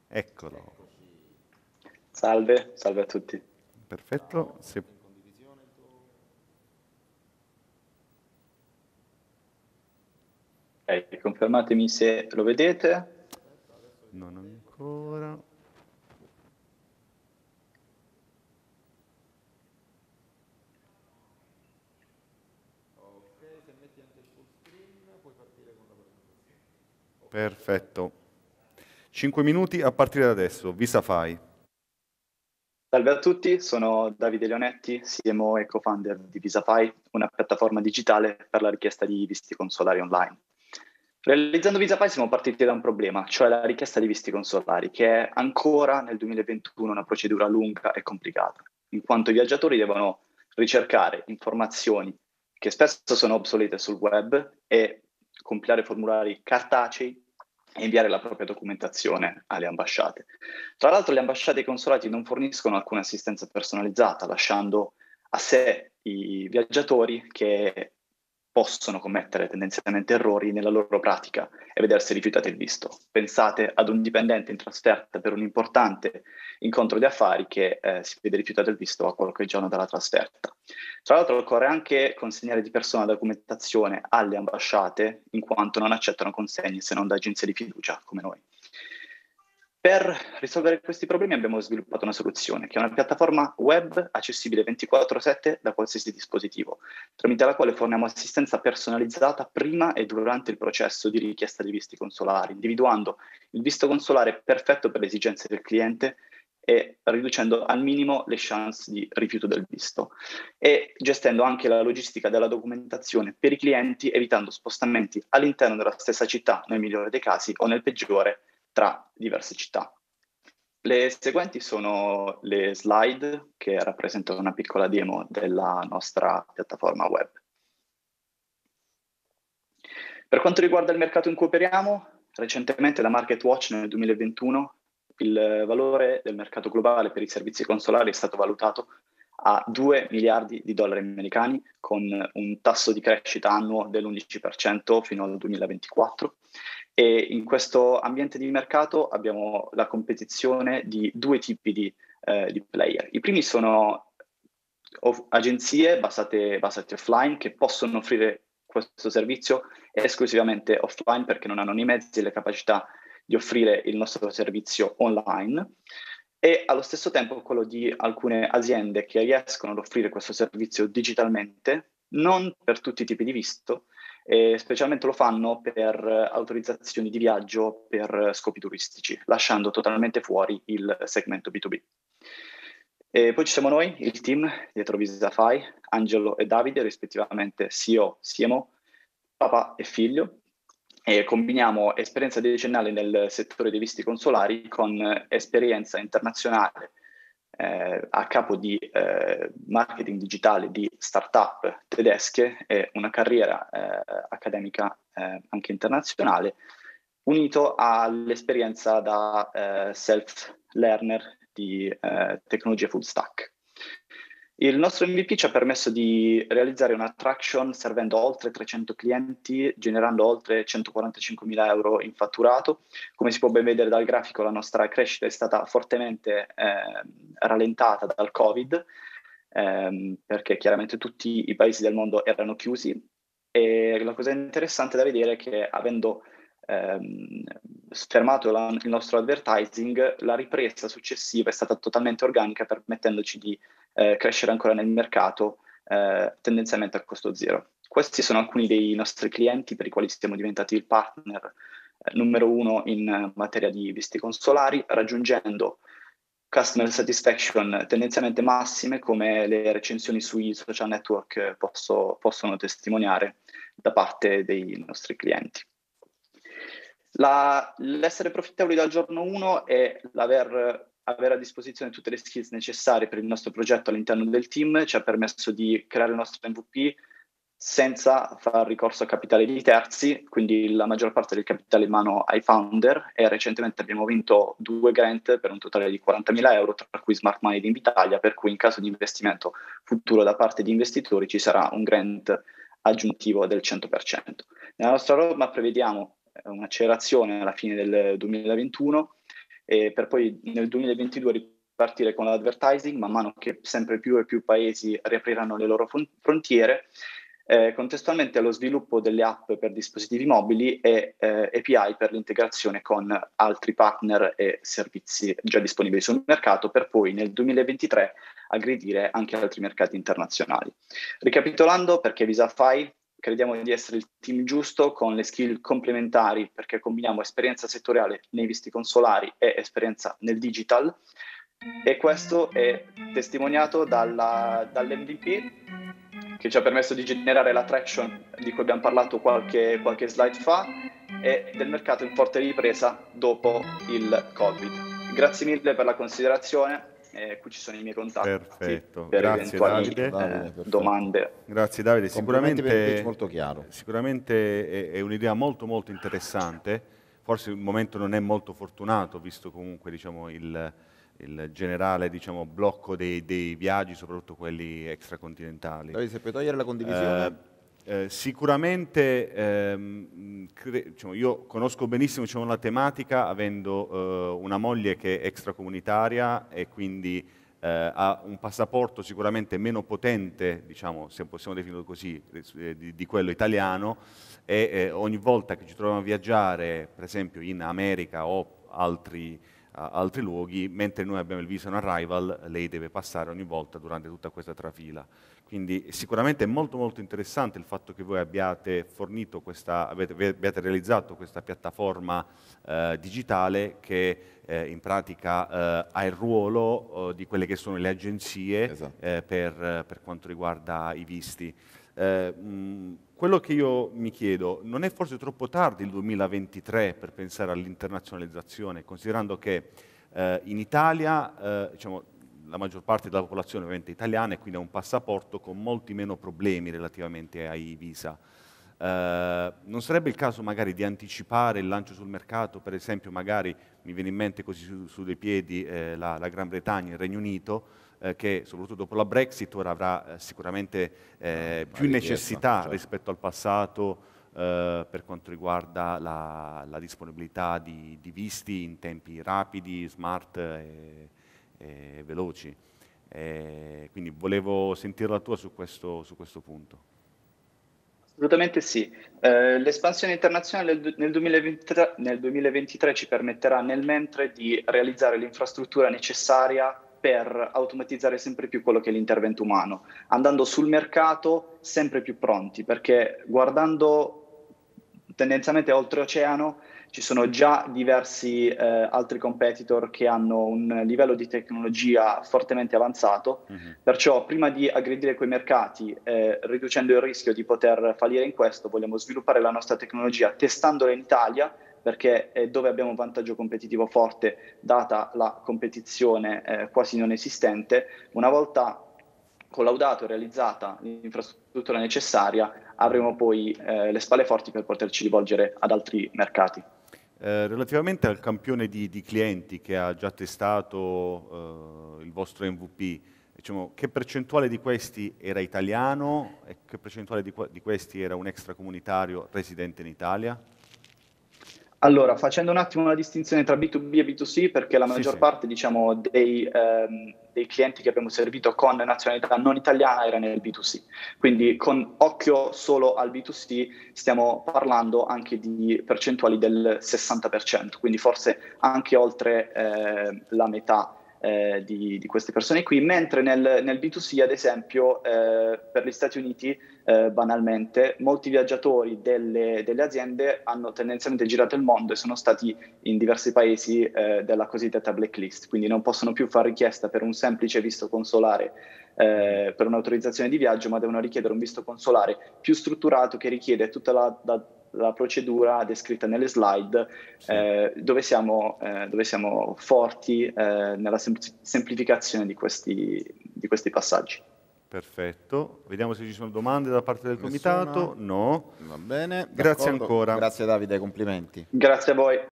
Eccolo, Salve, salve a tutti. perfetto. Ok, confermatemi se lo vedete. Non ancora. Perfetto. 5 minuti a partire da adesso. Visafy. Salve a tutti, sono Davide Leonetti, CMO e co-founder di Visafy, una piattaforma digitale per la richiesta di visti consolari online. Realizzando Visafy siamo partiti da un problema, cioè la richiesta di visti consolari, che è ancora nel 2021 una procedura lunga e complicata, in quanto i viaggiatori devono ricercare informazioni che spesso sono obsolete sul web e compilare formulari cartacei e inviare la propria documentazione alle ambasciate. Tra l'altro le ambasciate e i consolati non forniscono alcuna assistenza personalizzata, lasciando a sé i viaggiatori che possono commettere tendenzialmente errori nella loro pratica e vedersi rifiutato il visto. Pensate ad un dipendente in trasferta per un importante incontro di affari che si vede rifiutato il visto a qualche giorno dalla trasferta. Tra l'altro occorre anche consegnare di persona documentazione alle ambasciate, in quanto non accettano consegne se non da agenzie di fiducia come noi. Per risolvere questi problemi abbiamo sviluppato una soluzione, che è una piattaforma web accessibile 24/7 da qualsiasi dispositivo, tramite la quale forniamo assistenza personalizzata prima e durante il processo di richiesta di visti consolari, individuando il visto consolare perfetto per le esigenze del cliente e riducendo al minimo le chance di rifiuto del visto e gestendo anche la logistica della documentazione per i clienti, evitando spostamenti all'interno della stessa città, nel migliore dei casi, o nel peggiore, tra diverse città. Le seguenti sono le slide che rappresentano una piccola demo della nostra piattaforma web. Per quanto riguarda il mercato in cui operiamo, recentemente da MarketWatch nel 2021 il valore del mercato globale per i servizi consolari è stato valutato a 2 miliardi di dollari americani, con un tasso di crescita annuo dell'11% fino al 2024. E in questo ambiente di mercato abbiamo la competizione di due tipi di player. I primi sono agenzie basate offline che possono offrire questo servizio esclusivamente offline perché non hanno né i mezzi e le capacità di offrire il nostro servizio online, e allo stesso tempo quello di alcune aziende che riescono ad offrire questo servizio digitalmente, non per tutti i tipi di visto, e specialmente lo fanno per autorizzazioni di viaggio per scopi turistici, lasciando totalmente fuori il segmento B2B. E poi ci siamo noi, il team dietro Visafy, Angelo e Davide, rispettivamente CEO, CMO, papà e figlio, e combiniamo esperienza decennale nel settore dei visti consolari con esperienza internazionale a capo di marketing digitale di start-up tedesche e una carriera accademica anche internazionale, unito all'esperienza da self-learner di tecnologie full stack. Il nostro MVP ci ha permesso di realizzare una traction servendo oltre 300 clienti, generando oltre 145.000 euro in fatturato. Come si può ben vedere dal grafico, la nostra crescita è stata fortemente rallentata dal Covid, perché chiaramente tutti i paesi del mondo erano chiusi, e la cosa interessante da vedere è che, avendo fermato il nostro advertising, la ripresa successiva è stata totalmente organica, permettendoci di crescere ancora nel mercato tendenzialmente a costo zero. Questi sono alcuni dei nostri clienti per i quali siamo diventati il partner numero uno in materia di visti consolari, raggiungendo customer satisfaction tendenzialmente massime, come le recensioni sui social network possono testimoniare da parte dei nostri clienti. L'essere profittevoli dal giorno 1 e avere a disposizione tutte le skills necessarie per il nostro progetto all'interno del team ci ha permesso di creare il nostro MVP senza far ricorso a capitali di terzi, quindi la maggior parte del capitale in mano ai founder, e recentemente abbiamo vinto 2 grant per un totale di 40.000 euro, tra cui Smart Money di Invitalia, per cui in caso di investimento futuro da parte di investitori ci sarà un grant aggiuntivo del 100%. Nella nostra roadmap prevediamo un'accelerazione alla fine del 2021 e per poi nel 2022 ripartire con l'advertising, man mano che sempre più e più paesi riapriranno le loro frontiere, contestualmente allo sviluppo delle app per dispositivi mobili e API per l'integrazione con altri partner e servizi già disponibili sul mercato, per poi nel 2023 aggredire anche altri mercati internazionali. Ricapitolando, perché Visafy? Crediamo di essere il team giusto con le skill complementari, perché combiniamo esperienza settoriale nei visti consolari e esperienza nel digital, e questo è testimoniato dall'MVP che ci ha permesso di generare la traction di cui abbiamo parlato qualche slide fa e del mercato in forte ripresa dopo il Covid. Grazie mille per la considerazione. Qui ci sono i miei contatti. Perfetto, per grazie eventuali Davide. domande. Grazie Davide, Complimenti per il pitch molto chiaro. Sicuramente è un'idea molto molto interessante, forse il momento non è molto fortunato visto comunque diciamo, il generale diciamo, blocco dei viaggi, soprattutto quelli extracontinentali. Davide, se puoi togliere la condivisione. Sicuramente diciamo, io conosco benissimo diciamo, la tematica avendo una moglie che è extracomunitaria e quindi ha un passaporto sicuramente meno potente, diciamo, se possiamo definirlo così, di quello italiano e ogni volta che ci troviamo a viaggiare, per esempio in America o altri luoghi, mentre noi abbiamo il visa on arrival, lei deve passare ogni volta durante tutta questa trafila. Quindi sicuramente è molto molto interessante il fatto che voi abbiate fornito abbiate realizzato questa piattaforma digitale che in pratica ha il ruolo di quelle che sono le agenzie Esatto. per quanto riguarda i visti. Quello che io mi chiedo, non è forse troppo tardi il 2023 per pensare all'internazionalizzazione, considerando che in Italia diciamo, la maggior parte della popolazione ovviamente è italiana e quindi ha un passaporto con molti meno problemi relativamente ai visa. Non sarebbe il caso magari di anticipare il lancio sul mercato, per esempio magari mi viene in mente così su dei piedi la Gran Bretagna, il Regno Unito, che soprattutto dopo la Brexit ora avrà sicuramente più necessità certo. rispetto al passato per quanto riguarda la disponibilità di visti in tempi rapidi, smart e veloci. Quindi volevo sentire la tua su questo punto. Assolutamente sì. L'espansione internazionale nel 2023 ci permetterà nel mentre di realizzare l'infrastruttura necessaria per automatizzare sempre più quello che è l'intervento umano, andando sul mercato sempre più pronti, perché guardando tendenzialmente oltreoceano ci sono già diversi altri competitor che hanno un livello di tecnologia fortemente avanzato, perciò prima di aggredire quei mercati, riducendo il rischio di poter fallire in questo, vogliamo sviluppare la nostra tecnologia testandola in Italia, perché è dove abbiamo un vantaggio competitivo forte, data la competizione quasi non esistente. Una volta collaudato e realizzata l'infrastruttura necessaria, avremo poi le spalle forti per poterci rivolgere ad altri mercati. Relativamente al campione di clienti che ha già testato il vostro MVP, diciamo, che percentuale di questi era italiano e che percentuale di questi era un extracomunitario residente in Italia? Allora, facendo un attimo una distinzione tra B2B e B2C, perché la maggior sì. parte diciamo, dei clienti che abbiamo servito con nazionalità non italiana era nel B2C. Quindi con occhio solo al B2C stiamo parlando anche di percentuali del 60%, quindi forse anche oltre la metà di queste persone qui, mentre nel B2C, ad esempio, per gli Stati Uniti, banalmente, molti viaggiatori delle aziende hanno tendenzialmente girato il mondo e sono stati in diversi paesi della cosiddetta blacklist, quindi non possono più fare richiesta per un semplice visto consolare per un'autorizzazione di viaggio, ma devono richiedere un visto consolare più strutturato che richiede tutta la procedura descritta nelle slide, dove siamo forti nella semplificazione di questi passaggi. Perfetto, vediamo se ci sono domande da parte del comitato. No. Va bene. Grazie ancora. Grazie Davide, complimenti. Grazie a voi.